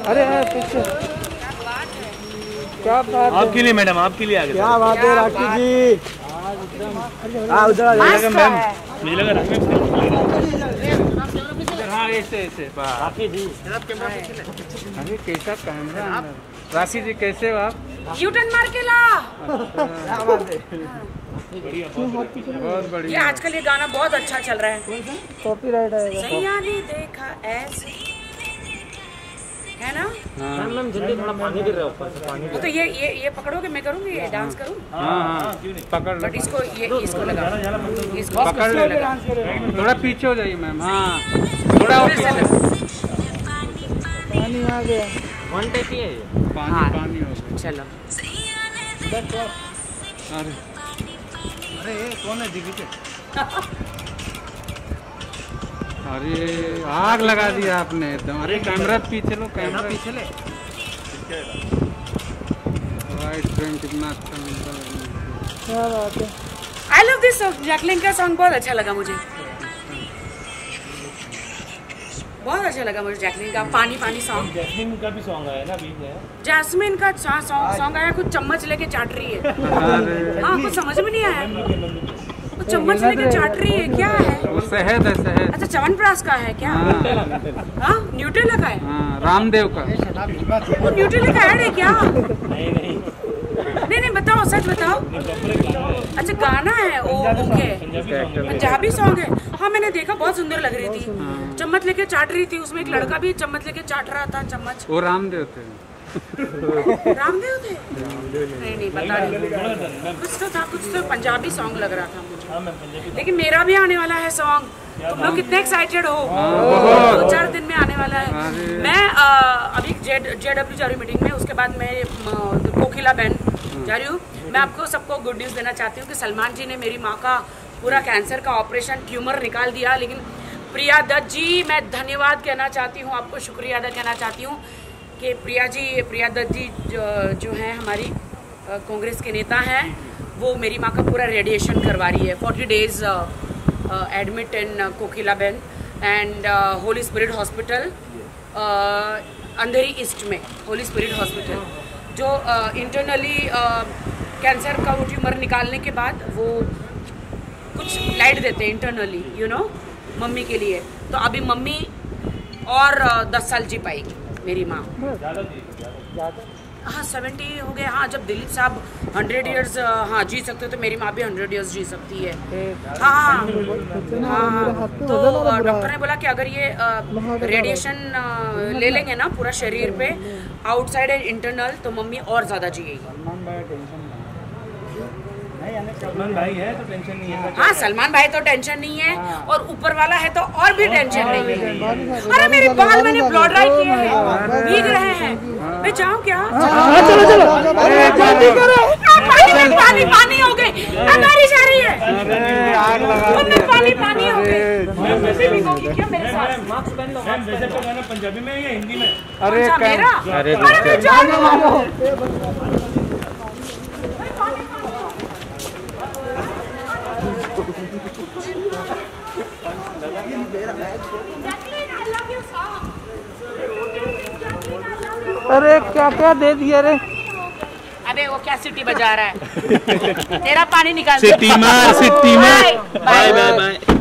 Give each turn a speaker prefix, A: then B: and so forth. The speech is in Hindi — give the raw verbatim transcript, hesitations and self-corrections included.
A: अरे पीछे क्या बात है? आपके लिए मैडम, आपके लिए आ गए। क्या बात है राखी जी। हाँ उधर मैम, मुझे लगा हाँ ऐसे ऐसे राखी जी। अरे कैसा कैमरा। राखी जी कैसे हो आप?
B: यू टर्न मार के ला।
A: बहुत बढ़िया।
B: ये आजकल ये गाना बहुत अच्छा चल रहा है।
A: कॉपीराइट आएगा।
B: सैया ने देखा ऐसे है ना?
A: हाँ मैम जल्दी थोड़ा पानी गिर रहा है ऊपर से पानी।
B: तो ये ये ये पकड़ोगे, मैं करूँगी ये डांस करूँ।
A: हाँ हाँ पकड़ लो।
B: बट इसको ये इसको लगा, इसको
A: पकड़ लो। थोड़ा पीछे हो जाइए मैम। हाँ थोड़ा पानी आ गया। वन टेक ही है ये। पानी पानी हो गया।
B: चलो।
A: अरे अरे ये कौन है दिखी? अरे आग लगा दिया आपने एकदम। अरे कैमरा पीछे लो, कैमरा पीछे ले। वाइट फ्रेम कितना अच्छा मिलता है। क्या बात है।
B: I love this song. Jacqueline का सॉन्ग बहुत अच्छा लगा मुझे, बहुत अच्छा लगा मुझे जैकलिन का पानी पानी सॉन्ग।
C: जैस्मिन का भी सॉन्ग आया ना अभी।
B: जैस्मिन का सॉन्ग सॉन्ग आया, कुछ चम्मच लेके चाट रही है। हाँ कुछ समझ में नहीं आया। वो चम्मच लेके चाट रही है, क्या है
A: वो? शहद है, शहद।
B: अच्छा च्यवनप्राश का है क्या? हाँ न्यूट्रेला का है।
A: हाँ रामदेव का।
B: वो न्यूट्रेला का ऐड है क्या?
C: नहीं नहीं
B: नहीं नहीं बताओ, सच बताओ। अच्छा गाना है ओ ओके, पंजाबी सॉन्ग है। हाँ मैंने देखा, बहुत सुंदर लग रही थी। चम्मच लेके चाट रही थी, उसमें एक लड़का भी चम्मच लेके चाट रहा था चम्मच।
A: वो रामदेव थे।
B: रामदेव थे? नहीं नहीं पता नहीं, कुछ तो था, कुछ तो पंजाबी सॉन्ग लग रहा था मुझे। लेकिन मेरा भी आने वाला है सॉन्ग। तुम लोग कितने एक्साइटेड हो? दो चार दिन में आने वाला है। मैं अभी जेडब्ल्यू जा रही मीटिंग में, उसके बाद मैं कोकिला बहन जा रही हूँ। मैं आपको सबको गुड न्यूज़ देना चाहती हूँ कि सलमान जी ने मेरी माँ का पूरा कैंसर का ऑपरेशन, ट्यूमर निकाल दिया। लेकिन प्रिया दत्त जी, मैं धन्यवाद कहना चाहती हूँ, आपको शुक्रिया अदा कहना चाहती हूँ कि प्रिया जी प्रिया दत्त जी जो, जो हैं हमारी कांग्रेस के नेता हैं, वो मेरी माँ का पूरा रेडिएशन करवा रही है। Forty days admit in Kokila Ben and holy spirit hospital Andheri east में। होली स्पिरिट हॉस्पिटल जो इंटरनली कैंसर का वो ट्यूमर निकालने के बाद वो कुछ लाइट देते हैं इंटरनली, यू नो, मम्मी के लिए। तो अभी मम्मी और दस साल जी पाएगी मेरी माँ। हाँ सेवेंटी हो गए। हाँ जब दिलीप साहब हंड्रेड इयर्स हाँ जी सकते तो मेरी माँ भी हंड्रेड इयर्स जी सकती है। हाँ हाँ तो डॉक्टर ने बोला कि अगर ये रेडिएशन ले लेंगे ना पूरा शरीर पे, आउटसाइड एंड इंटरनल, तो मम्मी और ज़्यादा जिएगी।
C: सलमान भाई है तो टेंशन नहीं है।
B: हाँ सलमान भाई तो टेंशन नहीं है, और ऊपर वाला है तो और भी टेंशन नहीं है। अरे मेरे बाल मैंने ब्लॉ ड्राई किए हैं, भीग रहे हैं। मैं जाऊँ क्या?
A: चलो चलो जल्दी करो।
B: पानी पानी पानी हो गए, हमारी जा रही है। पानी पानी हो गए। क्या मेरे साथ?
C: मास्क पहन लो। मैम वैसे तो गाना पंजाबी में या हिंदी में?
B: अरे मेरा अरे मैं जाने वाला हूँ।
A: अरे क्या क्या दे दिया रे?
B: अबे वो क्या सिटी बजा रहा है? तेरा पानी निकाल।
A: सिटी मार, सिटी मार। Bye bye bye.